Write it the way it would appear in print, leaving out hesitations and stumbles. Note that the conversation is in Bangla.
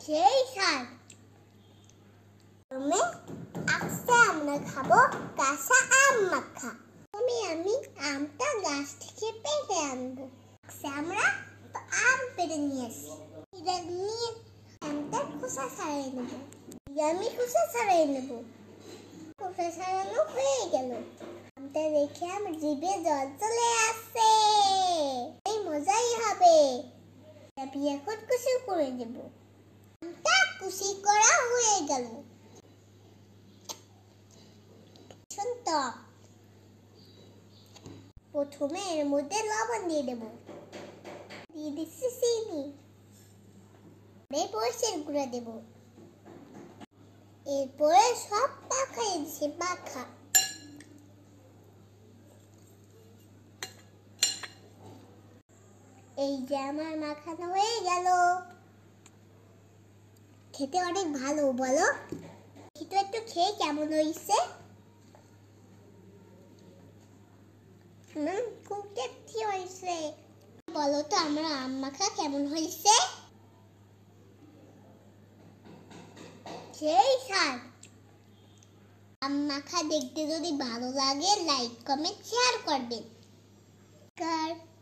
সেই স্বাদ। আজকে আমরা খাবো কাঁচা আম মাখা। আমি আমটা গাছ থেকে পেড়ে আনবো। আমরা আম পেড়ে নিয়ে আসি। এটা নিয়ে আমটা খোসা ছাড়িয়ে নেবো। আমি খোসা ছাড়িয়ে নেবো। খোসা ছাড়ানো হয়ে গেল। আমটা দেখে আমার জিভে জল চলে আসছে। এই মজাই হবে। আমি এখন কুচি করে দেব। আমটা কুচি করা হয়ে গেল। প্রথমে এর মধ্যে লবণ দিয়ে দেব। দিয়ে দিচ্ছি চিনি। মরিচের গুঁড়া দেব। এরপরে সব মাখাই দিচ্ছি মাখা। এই যে আমার মাখানো হয়ে গেল। খেতে অনেক ভালো, বলো? একটু খেয়ে কেমন হয়েছে? খুব টেস্টি হয়েছে। বলো তো আমার আম মাখা কেমন হয়েছে? সেই স্বাদ। আম মাখা দেখতে যদি ভালো লাগে লাইক কমেন্ট শেয়ার করবেন।